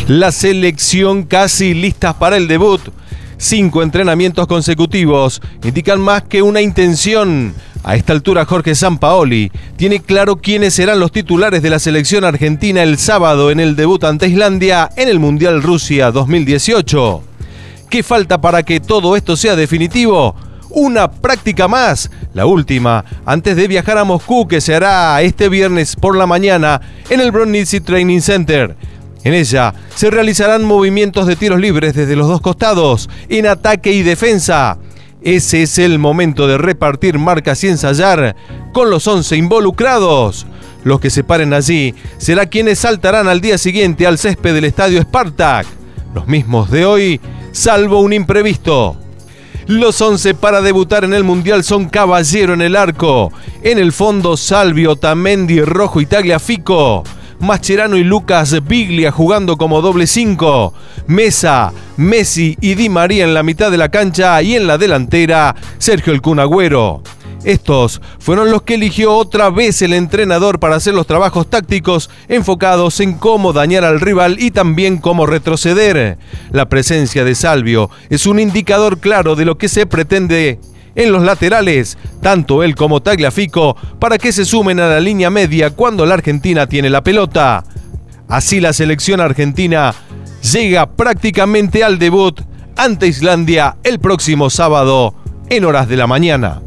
La selección casi listas para el debut. 5 entrenamientos consecutivos indican más que una intención. A esta altura Jorge Sampaoli tiene claro quiénes serán los titulares de la selección argentina el sábado en el debut ante Islandia en el Mundial Rusia 2018. ¿Qué falta para que todo esto sea definitivo? Una práctica más, la última, antes de viajar a Moscú, que se hará este viernes por la mañana en el Bronici Training Center. En ella se realizarán movimientos de tiros libres desde los dos costados, en ataque y defensa. Ese es el momento de repartir marcas y ensayar con los 11 involucrados. Los que se paren allí serán quienes saltarán al día siguiente al césped del estadio Spartak. Los mismos de hoy, salvo un imprevisto. Los 11 para debutar en el Mundial son Caballero en el arco. En el fondo, Salvio, Otamendi, Rojo y Tagliafico. Mascherano y Lucas Biglia jugando como doble 5. Mesa, Messi y Di María en la mitad de la cancha y en la delantera, Sergio El Kun Agüero. Estos fueron los que eligió otra vez el entrenador para hacer los trabajos tácticos enfocados en cómo dañar al rival y también cómo retroceder. La presencia de Salvio es un indicador claro de lo que se pretende en los laterales, tanto él como Tagliafico, para que se sumen a la línea media cuando la Argentina tiene la pelota. Así la selección argentina llega prácticamente al debut ante Islandia el próximo sábado en horas de la mañana.